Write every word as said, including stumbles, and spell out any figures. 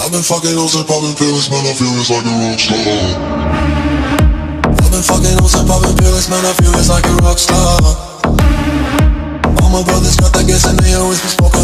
I've been fucking hoes and popping pills, man, I feel it's like a rock star. I've been fucking hoes and popping pills, man, I feel it's like a rock star. All my brothers got that gas and they always be smoking.